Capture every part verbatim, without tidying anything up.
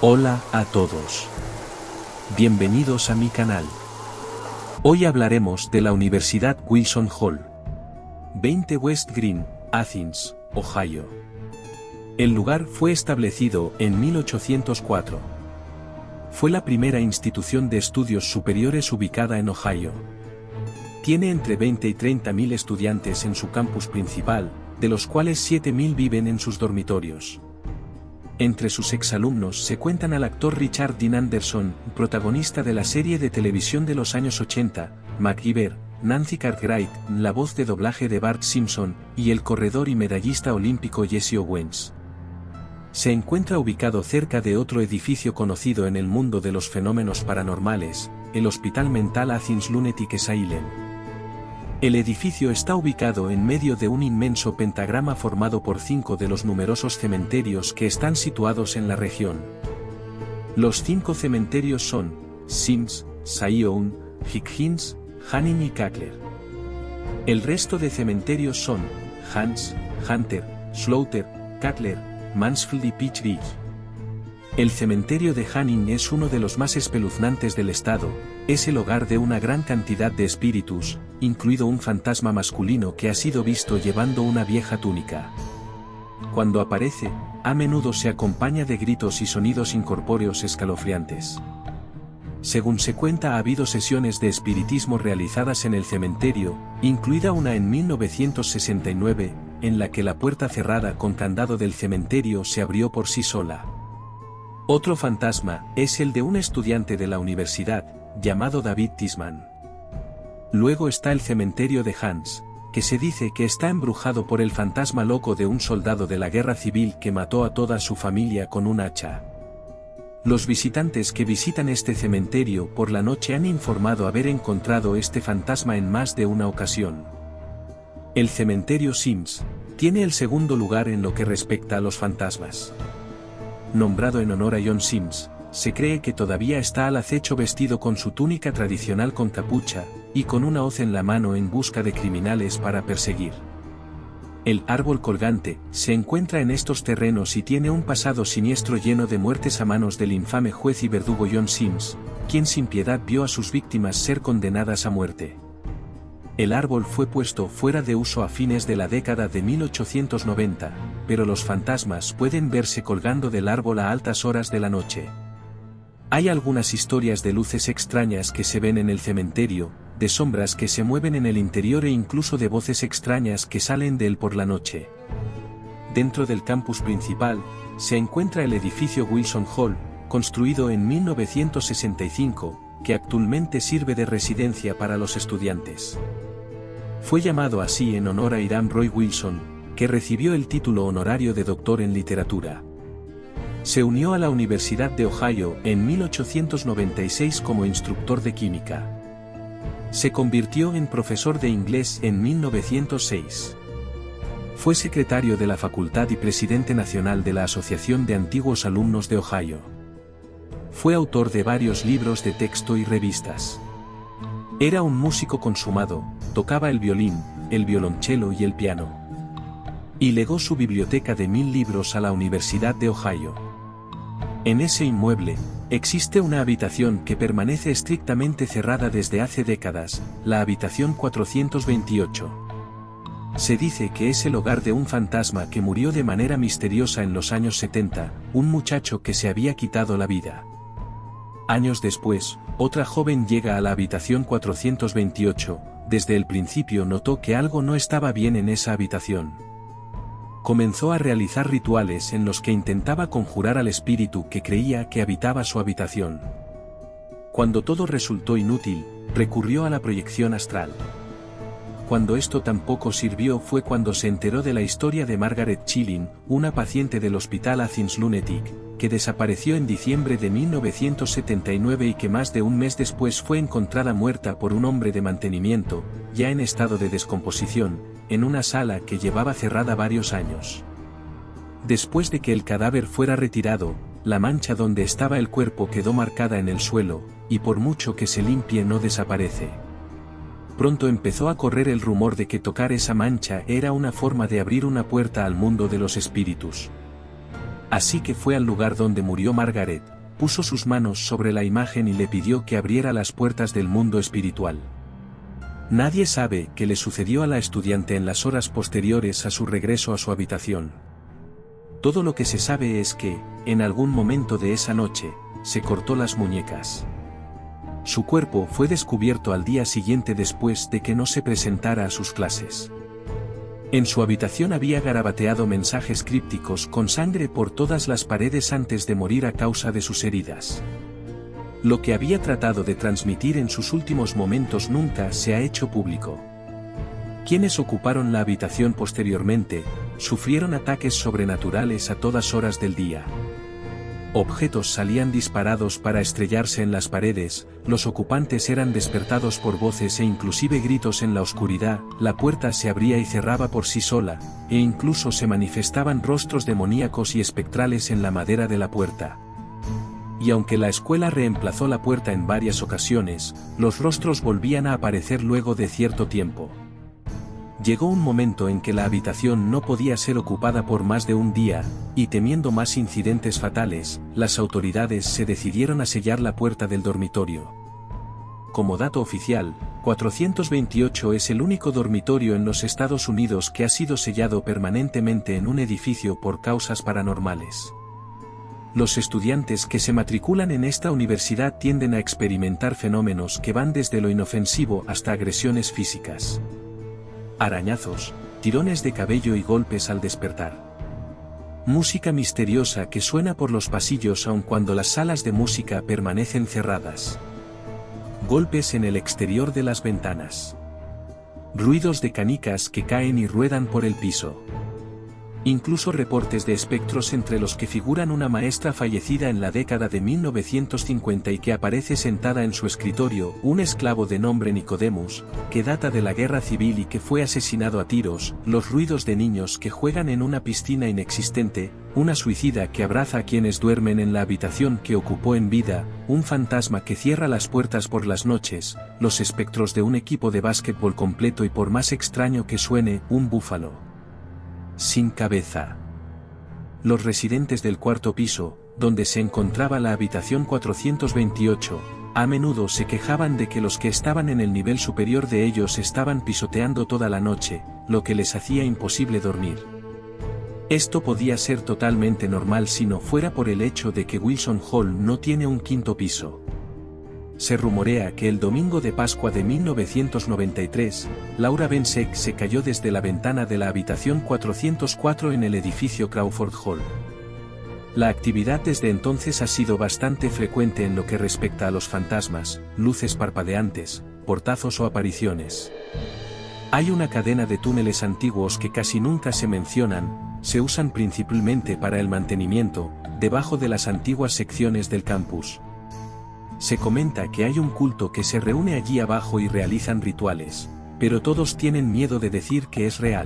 Hola a todos. Bienvenidos a mi canal. Hoy hablaremos de la Universidad Wilson Hall. veinte West Green, Athens, Ohio. El lugar fue establecido en mil ochocientos cuatro. Fue la primera institución de estudios superiores ubicada en Ohio. Tiene entre veinte y treinta mil estudiantes en su campus principal, de los cuales siete mil viven en sus dormitorios. Entre sus exalumnos se cuentan al actor Richard Dean Anderson, protagonista de la serie de televisión de los años ochenta, MacGyver, Nancy Cartwright, la voz de doblaje de Bart Simpson, y el corredor y medallista olímpico Jesse Owens. Se encuentra ubicado cerca de otro edificio conocido en el mundo de los fenómenos paranormales, el Hospital Mental Athens Lunatic Asylum. El edificio está ubicado en medio de un inmenso pentagrama formado por cinco de los numerosos cementerios que están situados en la región. Los cinco cementerios son Sims, Sion, Higgins, Hanning y Cackler. El resto de cementerios son Hans, Hunter, Slaughter, Cackler, Mansfield y Peach Ridge. El cementerio de Hanning es uno de los más espeluznantes del estado, es el hogar de una gran cantidad de espíritus, incluido un fantasma masculino que ha sido visto llevando una vieja túnica. Cuando aparece, a menudo se acompaña de gritos y sonidos incorpóreos escalofriantes. Según se cuenta, ha habido sesiones de espiritismo realizadas en el cementerio, incluida una en mil novecientos sesenta y nueve, en la que la puerta cerrada con candado del cementerio se abrió por sí sola. Otro fantasma es el de un estudiante de la universidad, llamado David Tisman. Luego está el cementerio de Hans, que se dice que está embrujado por el fantasma loco de un soldado de la guerra civil que mató a toda su familia con un hacha. Los visitantes que visitan este cementerio por la noche han informado haber encontrado este fantasma en más de una ocasión. El cementerio Sims tiene el segundo lugar en lo que respecta a los fantasmas. Nombrado en honor a John Sims, se cree que todavía está al acecho vestido con su túnica tradicional con capucha, y con una hoz en la mano en busca de criminales para perseguir. El árbol colgante se encuentra en estos terrenos y tiene un pasado siniestro lleno de muertes a manos del infame juez y verdugo John Sims, quien sin piedad vio a sus víctimas ser condenadas a muerte. El árbol fue puesto fuera de uso a fines de la década de mil ochocientos noventa, pero los fantasmas pueden verse colgando del árbol a altas horas de la noche. Hay algunas historias de luces extrañas que se ven en el cementerio, de sombras que se mueven en el interior e incluso de voces extrañas que salen de él por la noche. Dentro del campus principal, se encuentra el edificio Wilson Hall, construido en mil novecientos sesenta y cinco, que actualmente sirve de residencia para los estudiantes. Fue llamado así en honor a Hiram Roy Wilson, que recibió el título honorario de doctor en literatura. Se unió a la Universidad de Ohio en mil ochocientos noventa y seis como instructor de química. Se convirtió en profesor de inglés en mil novecientos seis. Fue secretario de la facultad y presidente nacional de la Asociación de Antiguos Alumnos de Ohio. Fue autor de varios libros de texto y revistas. Era un músico consumado, tocaba el violín, el violonchelo y el piano. Y legó su biblioteca de mil libros a la Universidad de Ohio. En ese inmueble, existe una habitación que permanece estrictamente cerrada desde hace décadas, la habitación cuatrocientos veintiocho. Se dice que es el hogar de un fantasma que murió de manera misteriosa en los años setenta, un muchacho que se había quitado la vida. Años después, otra joven llega a la habitación cuatrocientos veintiocho, desde el principio notó que algo no estaba bien en esa habitación. Comenzó a realizar rituales en los que intentaba conjurar al espíritu que creía que habitaba su habitación. Cuando todo resultó inútil, recurrió a la proyección astral. Cuando esto tampoco sirvió fue cuando se enteró de la historia de Margaret Chilling, una paciente del Hospital Athens Lunatic, que desapareció en diciembre de mil novecientos setenta y nueve y que más de un mes después fue encontrada muerta por un hombre de mantenimiento, ya en estado de descomposición, en una sala que llevaba cerrada varios años. Después de que el cadáver fuera retirado, la mancha donde estaba el cuerpo quedó marcada en el suelo, y por mucho que se limpie no desaparece. Pronto empezó a correr el rumor de que tocar esa mancha era una forma de abrir una puerta al mundo de los espíritus. Así que fue al lugar donde murió Margaret, puso sus manos sobre la imagen y le pidió que abriera las puertas del mundo espiritual. Nadie sabe qué le sucedió a la estudiante en las horas posteriores a su regreso a su habitación. Todo lo que se sabe es que, en algún momento de esa noche, se cortó las muñecas. Su cuerpo fue descubierto al día siguiente después de que no se presentara a sus clases. En su habitación había garabateado mensajes crípticos con sangre por todas las paredes antes de morir a causa de sus heridas. Lo que había tratado de transmitir en sus últimos momentos nunca se ha hecho público. Quienes ocuparon la habitación posteriormente, sufrieron ataques sobrenaturales a todas horas del día. Objetos salían disparados para estrellarse en las paredes, los ocupantes eran despertados por voces e inclusive gritos en la oscuridad, la puerta se abría y cerraba por sí sola, e incluso se manifestaban rostros demoníacos y espectrales en la madera de la puerta. Y aunque la escuela reemplazó la puerta en varias ocasiones, los rostros volvían a aparecer luego de cierto tiempo. Llegó un momento en que la habitación no podía ser ocupada por más de un día, y temiendo más incidentes fatales, las autoridades se decidieron a sellar la puerta del dormitorio. Como dato oficial, cuatrocientos veintiocho es el único dormitorio en los Estados Unidos que ha sido sellado permanentemente en un edificio por causas paranormales. Los estudiantes que se matriculan en esta universidad tienden a experimentar fenómenos que van desde lo inofensivo hasta agresiones físicas. Arañazos, tirones de cabello y golpes al despertar. Música misteriosa que suena por los pasillos aun cuando las salas de música permanecen cerradas. Golpes en el exterior de las ventanas. Ruidos de canicas que caen y ruedan por el piso. Incluso reportes de espectros entre los que figuran una maestra fallecida en la década de mil novecientos cincuenta y que aparece sentada en su escritorio, un esclavo de nombre Nicodemus, que data de la guerra civil y que fue asesinado a tiros, los ruidos de niños que juegan en una piscina inexistente, una suicida que abraza a quienes duermen en la habitación que ocupó en vida, un fantasma que cierra las puertas por las noches, los espectros de un equipo de básquetbol completo y por más extraño que suene, un búfalo sin cabeza. Los residentes del cuarto piso, donde se encontraba la habitación cuatrocientos veintiocho, a menudo se quejaban de que los que estaban en el nivel superior de ellos estaban pisoteando toda la noche, lo que les hacía imposible dormir. Esto podía ser totalmente normal si no fuera por el hecho de que Wilson Hall no tiene un quinto piso. Se rumorea que el domingo de Pascua de mil novecientos noventa y tres, Laura Bensek se cayó desde la ventana de la habitación cuatrocientos cuatro en el edificio Crawford Hall. La actividad desde entonces ha sido bastante frecuente en lo que respecta a los fantasmas, luces parpadeantes, portazos o apariciones. Hay una cadena de túneles antiguos que casi nunca se mencionan, se usan principalmente para el mantenimiento, debajo de las antiguas secciones del campus. Se comenta que hay un culto que se reúne allí abajo y realizan rituales, pero todos tienen miedo de decir que es real.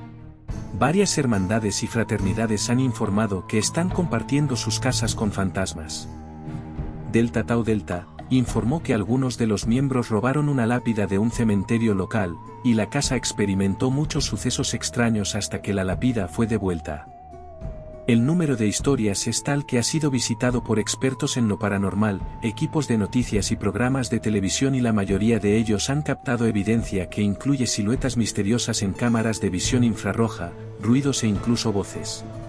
Varias hermandades y fraternidades han informado que están compartiendo sus casas con fantasmas. Delta Tau Delta informó que algunos de los miembros robaron una lápida de un cementerio local, y la casa experimentó muchos sucesos extraños hasta que la lápida fue devuelta. El número de historias es tal que ha sido visitado por expertos en lo paranormal, equipos de noticias y programas de televisión y la mayoría de ellos han captado evidencia que incluye siluetas misteriosas en cámaras de visión infrarroja, ruidos e incluso voces.